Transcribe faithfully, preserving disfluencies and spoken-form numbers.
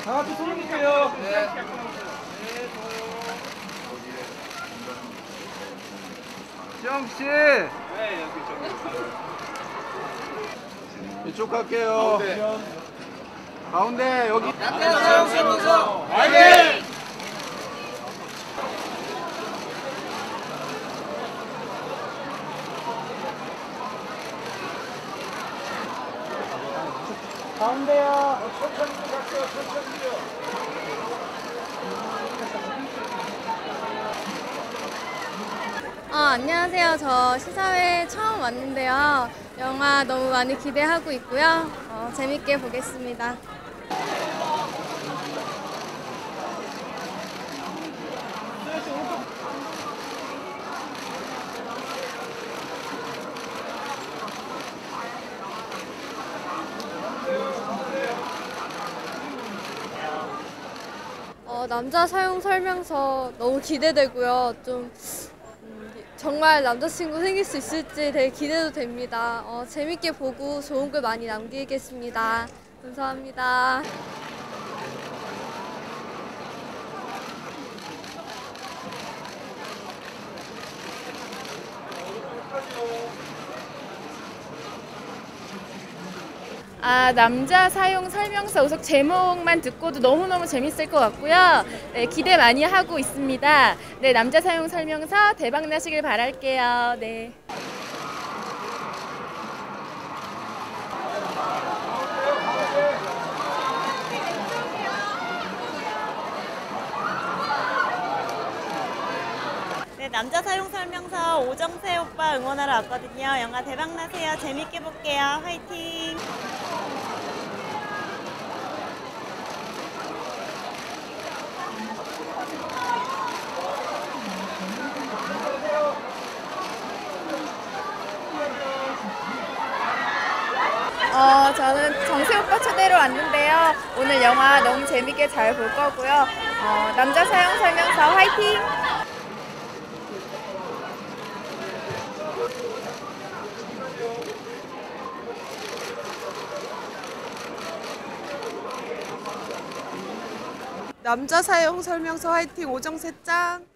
다 같이 손을 볼게요. 네. 시영 씨. 네, 여기 저기. 이쪽 갈게요. 가운데. 가운데 여기. 남자 사용 설명서 화이팅! 가운데요. 천천히 갈게요. 천천히요. 어, 안녕하세요. 저 시사회 처음 왔는데요. 영화 너무 많이 기대하고 있고요. 어, 재밌게 보겠습니다. 어, 남자 사용 설명서 너무 기대되고요. 좀 음, 정말 남자친구 생길 수 있을지 되게 기대도 됩니다. 어, 재밌게 보고 좋은 글 많이 남기겠습니다. 감사합니다. 아, 남자 사용 설명서 우선 제목만 듣고도 너무너무 재밌을 것 같고요. 네, 기대 많이 하고 있습니다. 네, 남자 사용 설명서 대박 나시길 바랄게요. 네. 네, 남자 사용 설명서 오정세 오빠 응원하러 왔거든요. 영화 대박 나세요. 재밌게 볼게요. 화이팅! 어, 저는 정세 오빠 초대로 왔는데요. 오늘 영화 너무 재밌게 잘 볼 거고요. 어, 남자 사용 설명서 화이팅! 남자 사용 설명서 화이팅 오정세 짱!